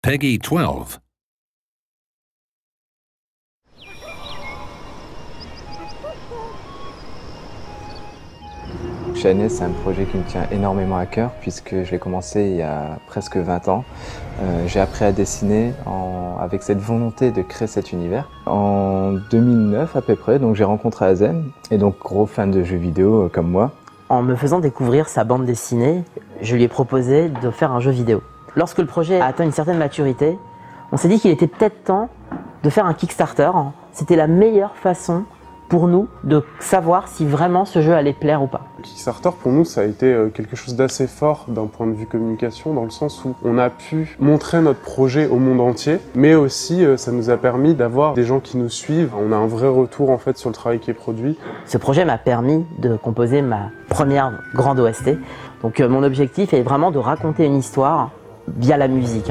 Peggy 12. Channel, c'est un projet qui me tient énormément à cœur puisque je l'ai commencé il y a presque 20 ans. J'ai appris à dessiner avec cette volonté de créer cet univers. En 2009 à peu près, donc j'ai rencontré Azen, et donc gros fan de jeux vidéo comme moi. En me faisant découvrir sa bande dessinée, je lui ai proposé de faire un jeu vidéo. Lorsque le projet a atteint une certaine maturité, on s'est dit qu'il était peut-être temps de faire un Kickstarter. C'était la meilleure façon pour nous de savoir si vraiment ce jeu allait plaire ou pas. Kickstarter, pour nous, ça a été quelque chose d'assez fort d'un point de vue communication, dans le sens où on a pu montrer notre projet au monde entier, mais aussi ça nous a permis d'avoir des gens qui nous suivent. On a un vrai retour en fait sur le travail qui est produit. Ce projet m'a permis de composer ma première grande OST. Donc mon objectif est vraiment de raconter une histoire via la musique.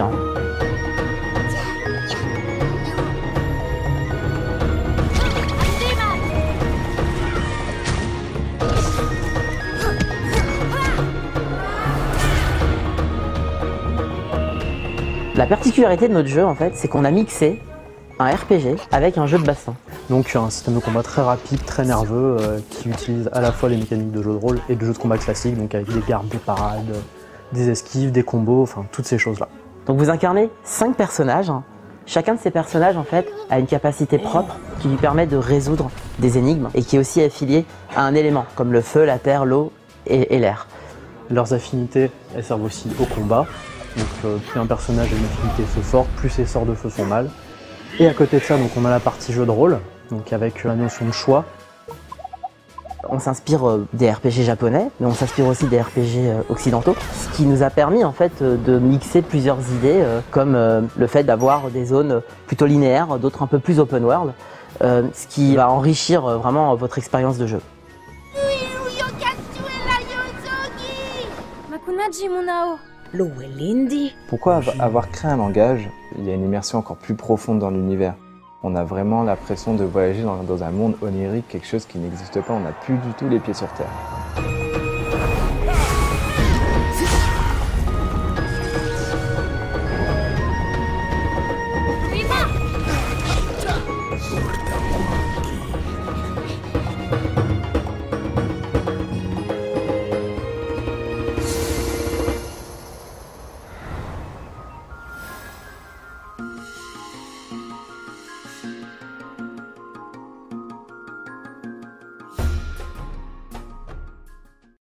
La particularité de notre jeu, en fait, c'est qu'on a mixé un RPG avec un jeu de baston. Donc un système de combat très rapide, très nerveux, qui utilise à la fois les mécaniques de jeu de rôle et de jeu de combat classique, donc avec des gardes, des parades, des esquives, des combos, enfin toutes ces choses-là. Donc vous incarnez 5 personnages. Chacun de ces personnages, en fait, a une capacité propre qui lui permet de résoudre des énigmes et qui est aussi affiliée à un élément, comme le feu, la terre, l'eau et l'air. Leurs affinités, elles servent aussi au combat. Donc plus un personnage a une affinité feu forte, plus ses sorts de feu font mal. Et à côté de ça, donc, on a la partie jeu de rôle, donc avec la notion de choix. On s'inspire des RPG japonais, mais on s'inspire aussi des RPG occidentaux, ce qui nous a permis en fait de mixer plusieurs idées, comme le fait d'avoir des zones plutôt linéaires, d'autres un peu plus open world, ce qui va enrichir vraiment votre expérience de jeu. Pourquoi avoir créé un langage? Il y a une immersion encore plus profonde dans l'univers. On a vraiment l'impression de voyager dans un monde onirique, quelque chose qui n'existe pas, on n'a plus du tout les pieds sur terre.